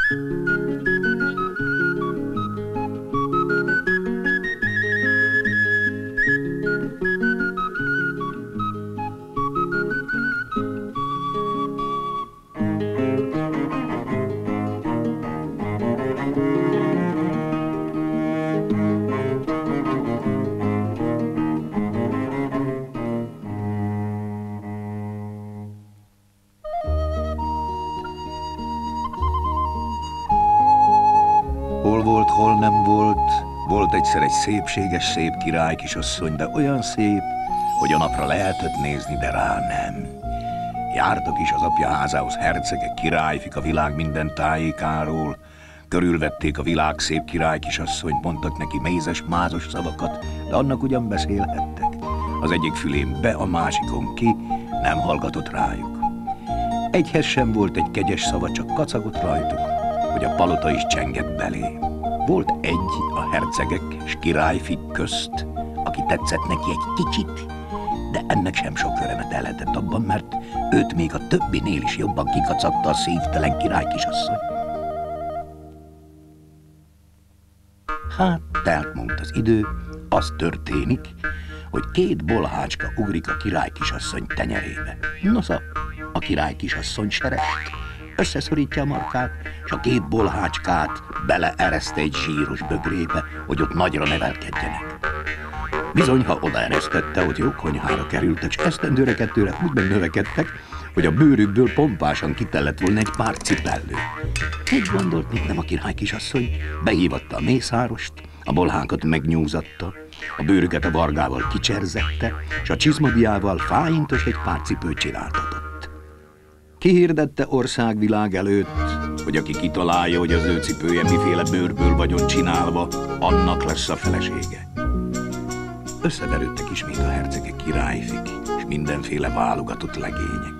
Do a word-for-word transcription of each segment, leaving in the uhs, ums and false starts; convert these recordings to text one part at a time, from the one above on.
Hol volt, hol nem volt, volt egyszer egy szépséges, szép király kisasszony, de olyan szép, hogy a napra lehetett nézni, de rá nem. Jártak is az apja házához hercegek, királyfik a világ minden tájékáról, körülvették a világ szép király kisasszonyt, mondtak neki mézes-mázos szavakat, de annak ugyan beszélhettek. Az egyik fülén be, a másikon ki, nem hallgatott rájuk. Egyhez sem volt egy kegyes szava, csak kacagott rajtuk, hogy a palota is csengett belé. Volt egy a hercegek és királyfik közt, aki tetszett neki egy kicsit, de ennek sem sok örömet elhetett abban, mert őt még a többinél is jobban kikacagta a szívtelen király kisasszony. Hát, telt múlt az idő, az történik, hogy két bolhácska ugrik a király kisasszony tenyerébe. Nosza, a király kisasszony seregt, összeszorítja a markát, és a két bolhácskát beleereszte egy zsíros bögrébe, hogy ott nagyra nevelkedjenek. Bizony, ha odaeresztette, hogy jó konyhára kerültek, és esztendőre kettőre úgy megnövekedtek, hogy a bőrükből pompásan kitellett volna egy pár cipellő. Így gondolt, mint nem a király kisasszony, behívatta a mészárost, a bolhákat megnyúzatta, a bőrüket a vargával kicserzette, és a csizmadiával fáintos egy pár cipőt csináltatott. Kihirdette országvilág előtt, hogy aki kitalálja, hogy az ő cipője miféle bőrből vagyon csinálva, annak lesz a felesége. Összeverődtek ismét a hercegek, királyfik, és mindenféle válogatott legények.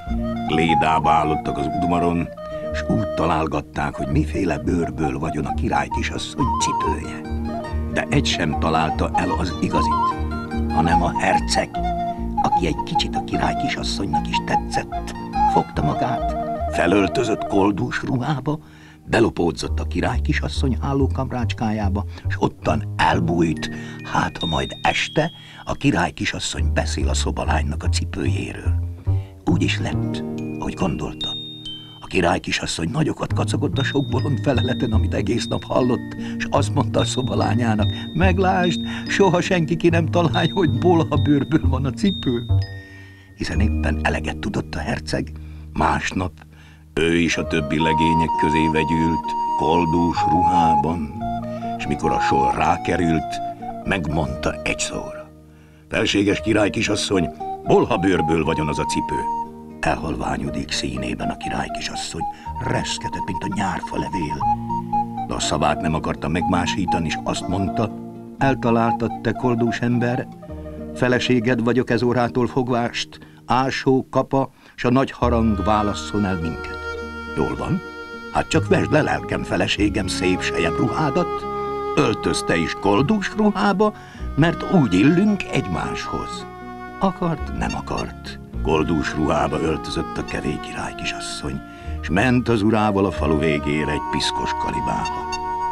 Lédába állottak az udvaron, és úgy találgatták, hogy miféle bőrből vagyon a király kisasszony cipője. De egy sem találta el az igazit, hanem a herceg, aki egy kicsit a király kisasszonynak is tetszett. Fogta magát, felöltözött koldús ruhába, belopódzott a király kisasszony hálókamrácskájába, és ottan elbújt, hát ha majd este a király kisasszony beszél a szobalánynak a cipőjéről. Úgy is lett, ahogy gondolta. A király kisasszony nagyokat kacagott a sok bolond feleleten, amit egész nap hallott, és azt mondta a szobalányának: meglásd, soha senki ki nem találja, hogy bolhabőrből van a cipő. Hiszen éppen eleget tudott a herceg, másnap ő is a többi legények közé vegyült, koldús ruhában, és mikor a sor rákerült, megmondta egy szóra: felséges király kisasszony, bolhabőrből vagyon az a cipő. Elhalványodik színében a király kisasszony, reszketett, mint a nyárfa levél. De a szavát nem akarta megmásítani, és azt mondta: eltaláltad, te koldús ember, feleséged vagyok ez órától fogvást, ásó, kapa, s a nagy harang válasszon el minket. Jól van, hát csak vesd le, lelkem, feleségem, szép sejem ruhádat, öltözte is koldús ruhába, mert úgy illünk egymáshoz. Akart, nem akart, koldús ruhába öltözött a kevély király kisasszony, és ment az urával a falu végére egy piszkos kalibába.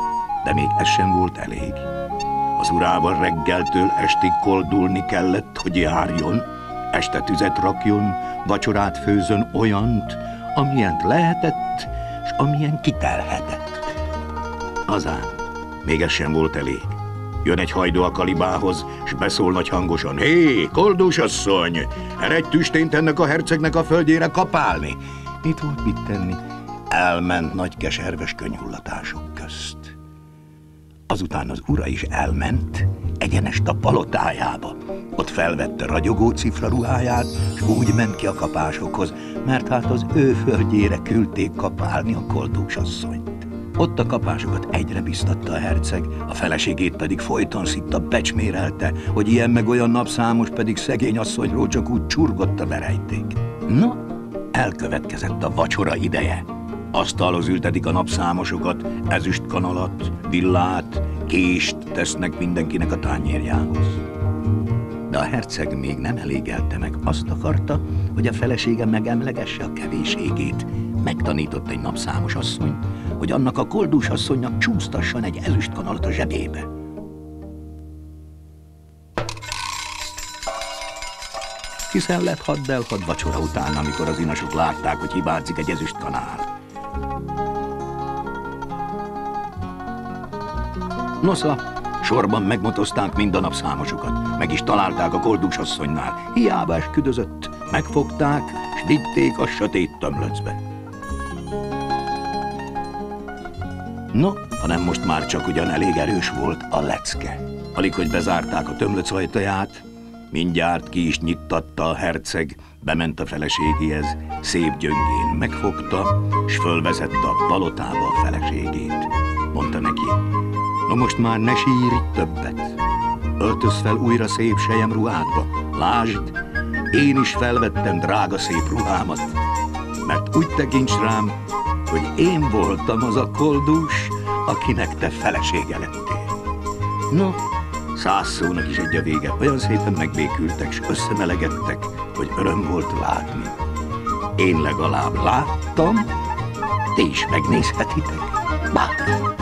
De még ez sem volt elég. Az urával reggeltől estig koldulni kellett, hogy járjon, este tüzet rakjon, vacsorát főzön olyant, amilyent lehetett, és amilyen kitelhetett. Azán még ez sem volt elég. Jön egy hajdó a kalibához, s beszól nagy hangosan: hé, koldús asszony, eredj tüstént ennek a hercegnek a földjére kapálni. Mit volt mit tenni? Elment nagy keserves könyhullatások közt. Azután az ura is elment egyenest a palotájába. Ott felvette ragyogó cifra ruháját, és úgy ment ki a kapásokhoz, mert hát az ő földjére küldték kapálni a koldús asszonyt. Ott a kapásokat egyre biztatta a herceg, a feleségét pedig folyton szitta becsmérelte, hogy ilyen meg olyan napszámos, pedig szegény asszonyról csak úgy csurgott a verejték. No, elkövetkezett a vacsora ideje. Asztalhoz ültetik a napszámosokat, ezüstkanalat, villát, kést tesznek mindenkinek a tányérjához. De a herceg még nem elégelte meg, azt akarta, hogy a felesége megemlegesse a kevéségét. Megtanított egy napszámos asszonyt, hogy annak a koldús asszonynak csúsztasson egy ezüstkanalat a zsebébe. Hiszen lett hadd el, hadd vacsora után, amikor az inasok látták, hogy hibázik egy ezüstkanál. Nosza, sorban megmotozták mind a nap számosokat, meg is találták a koldús asszonynál. Hiába esküdözött, megfogták, s vitték a sötét tömlöcbe. No, hanem most már csak ugyan elég erős volt a lecke. Alig, hogy bezárták a tömlöc ajtaját, mindjárt ki is nyittatta a herceg, bement a feleségéhez, szép gyöngén megfogta, s fölvezette a palotába a feleségét. Mondta neki: no most már ne sírj többet, öltöz fel újra szép selyemruhádba, lásd, én is felvettem drága szép ruhámat, mert úgy tekints rám, hogy én voltam az a koldús, akinek te felesége lettél. No, száz szónak is egy a vége, olyan szépen megbékültek, s összemelegedtek, hogy öröm volt látni. Én legalább láttam, ti is megnézhetitek. Bátran!